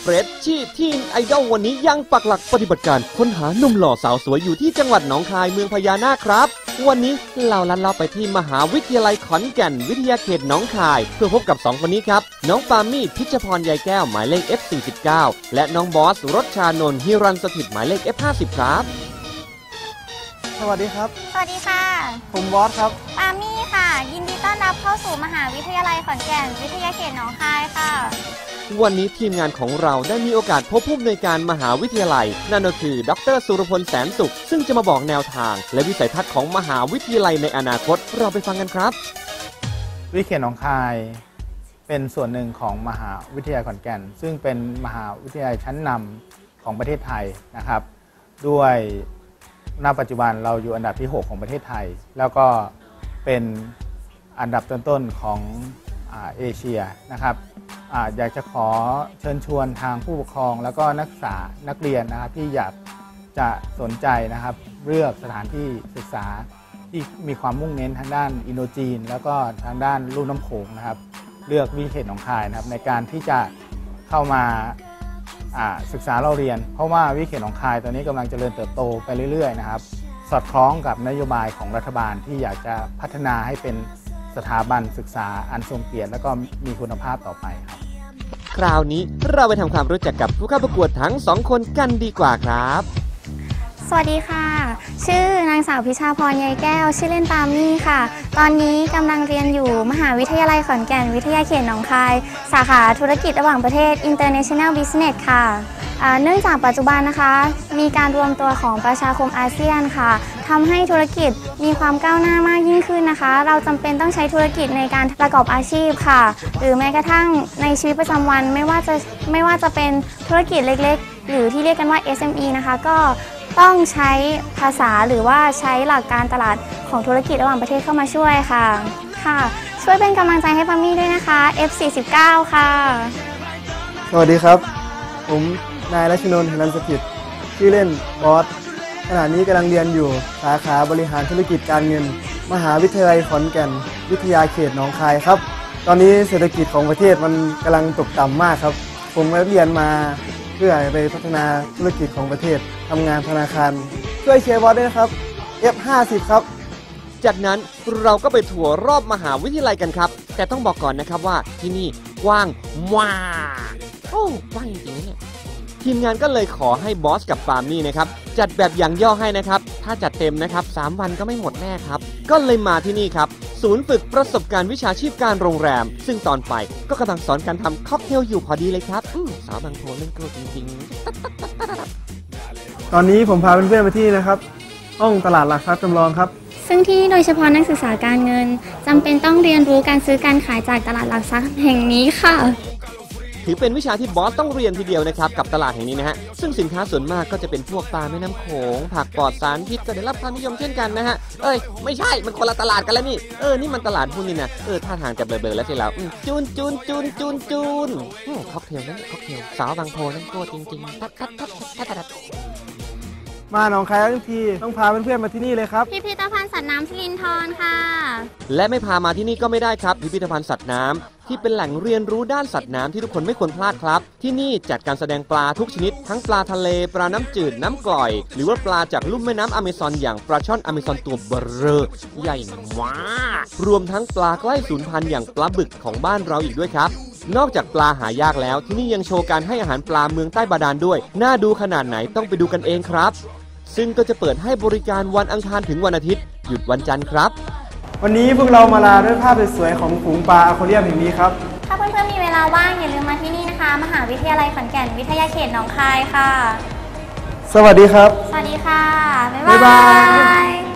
รชชี่ทีนไอดอลวันนี้ยังปักหลักปฏิบัติการค้นหาหนุ่มหล่อสาวสวยอยู่ที่จังหวัดหนองคายเมืองพญานาคครับวันนี้เราลัดเลาะไปที่มหาวิทยาลัยขอนแก่นวิทยาเขตหนองคายเพื่อพบกับ2คนนี้ครับน้องปามี่พิชพรยายแก้วหมายเลข F49 และน้องบอสรชชานนท์ฮิรันสถิตหมายเลข F50 ครับสวัสดีครับสวัสดีค่ะผมบอสครับปามี่ค่ะยินดีต้อนรับเข้าสู่มหาวิทยาลัยขอนแก่นวิทยาเขตหนองคายค่ะวันนี้ทีมงานของเราได้มีโอกาสพบผู้อำนวยการมหาวิทยาลัยนั่นก็คือดร.สุรพลแสนสุขซึ่งจะมาบอกแนวทางและวิสัยทัศน์ของมหาวิทยาลัยในอนาคตเราไปฟังกันครับวิทยาเขตหนองคายเป็นส่วนหนึ่งของมหาวิทยาลัยขอนแก่นซึ่งเป็นมหาวิทยาลัยชั้นนำของประเทศไทยนะครับด้วยณปัจจุบันเราอยู่อันดับที่6ของประเทศไทยแล้วก็เป็นอันดับต้นๆของเอเชียนะครับอยากจะขอเชิญชวนทางผู้ปกครองแล้วก็นักศึกษานักเรียนนะครับที่อยากจะสนใจนะครับเลือกสถานที่ศึกษาที่มีความมุ่งเน้นทางด้านอินโดจีนแล้วก็ทางด้านลุ่มน้ำโขงนะครับเลือกวิทยาเขตหนองคายนะครับในการที่จะเข้ามาศึกษาเราเรียนเพราะว่าวิทยาเขตหนองคายตอนนี้กำลังเจริญเติบโตไปเรื่อยๆนะครับสอดคล้องกับนโยบายของรัฐบาลที่อยากจะพัฒนาให้เป็นสถาบันศึกษาอันทรงเกียรติและก็มีคุณภาพต่อไปครับคราวนี้เราไปทำความรู้จักกับผู้เข้าประกวดทั้ง2คนกันดีกว่าครับสวัสดีค่ะชื่อนางสาวพิชาพรยายแก้วชื่อเล่นปามี่ค่ะตอนนี้กำลังเรียนอยู่มหาวิทยาลัยขอนแก่นวิทยาเขตหนองคายสาขาธุรกิจระหว่างประเทศ International Business ค่ะเนื่องจากปัจจุบันนะคะมีการรวมตัวของประชาคมอาเซียนค่ะทำให้ธุรกิจมีความก้าวหน้ามากยิ่งขึ้นนะคะเราจำเป็นต้องใช้ธุรกิจในการประกอบอาชีพค่ะหรือแม้กระทั่งในชีวิตประจำวันไม่ว่าจะเป็นธุรกิจเล็กๆหรือที่เรียกกันว่า SME นะคะก็ต้องใช้ภาษาหรือว่าใช้หลักการตลาดของธุรกิจระหว่างประเทศเข้ามาช่วยค่ะช่วยเป็นกำลังใจให้ปามี่ด้วยนะคะ F49 ค่ะสวัสดีครับผมนายรัชนนท์ หิรันสถิตชื่อเล่นบอสขณะนี้กำลังเรียนอยู่สาขาบริหารธุรกิจการเงินมหาวิทยาลัยขอนแก่นวิทยาเขตหนองคายครับตอนนี้เศรษฐกิจของประเทศมันกำลังตกต่ำมากครับผมเรียนมาเพื่อไปพัฒนาธุรกิจของประเทศทำงานธนาคารช่วยเชียร์บอสด้วยนะครับ F50 ครับจากนั้นเราก็ไปทัวร์รอบมหาวิทยาลัยกันครับแต่ต้องบอกก่อนนะครับว่าที่นี่กว้างมากโอ้กว้างจริงๆเนี่ยทีมงานก็เลยขอให้บอสกับปามี่นะครับจัดแบบอย่างย่อให้นะครับถ้าจัดเต็มนะครับ3วันก็ไม่หมดแน่ครับก็เลยมาที่นี่ครับศูนย์ฝึกประสบการณ์วิชาชีพการโรงแรมซึ่งตอนไปก็กำลังสอนการทำค็อกเทลอยู่พอดีเลยครับสาวบางโพเล่นโกจริงๆตอนนี้ผมพาเพื่อนๆมาที่นะครับห้องตลาดหลักทรัพย์จำลองครับซึ่งที่โดยเฉพาะนักศึกษาการเงินจำเป็นต้องเรียนรู้การซื้อการขายจากตลาดหลักทรัพย์แห่งนี้ค่ะถือเป็นวิชาที่บอสต้องเรียนทีเดียวนะครับกับตลาดแห่งนี้นะฮะซึ่งสินค้าส่วนมากก็จะเป็นพวกปลาแม่น้ำโขงผักปลอดสารพิษก็ได้รับความนิยมเช่นกันนะฮะไม่ใช่มันคนละตลาดกันแล้วนี่นี่มันตลาดพวกนี้นะท่าทางจะเบลอๆแล้วใช่แล้วจูนค็อกเทลนั่นค็อกเทลสาวบางโพนั่นโก้จริงๆทัดมาหนองคายทั้งทีต้องพาเพื่อนๆมาที่นี่เลยครับพิพิธภัณฑ์สัตว์น้ำสิรินธรค่ะและไม่พามาที่นี่ก็ไม่ได้ครับพิพิธภัณฑ์สัตว์น้ำที่เป็นแหล่งเรียนรู้ด้านสัตว์น้ำที่ทุกคนไม่ควรพลาดครับที่นี่จัดการแสดงปลาทุกชนิดทั้งปลาทะเลปลาน้ำจืดน้ำกร่อยหรือว่าปลาจากลุ่มแม่น้ำอเมซอนอย่างปลาช่อนอเมซอนตัวเบ้อเร่อใหญ่มากรวมทั้งปลาใกล้สูญพันธุ์อย่างปลาบึกของบ้านเราอีกด้วยครับนอกจากปลาหายากแล้วที่นี่ยังโชว์การให้อาหารปลาเมืองใต้บาดาลด้วยน่าดูขนาดไหนต้องไปดูกันเองครับซึ่งก็จะเปิดให้บริการวันอังคารถึงวันอาทิตย์หยุดวันจันทร์ครับวันนี้พวกเรามาลาด้วยภาพสวยๆของฝูงปลาอะควาเรียมแห่งนี้ครับถ้าเพื่อนๆมีเวลาว่างอย่าลืมมาที่นี่นะคะมหาวิทยาลัยขอนแก่นวิทยาเขตหนองคายค่ะสวัสดีครับสวัสดีค่ะบ๊ายบาย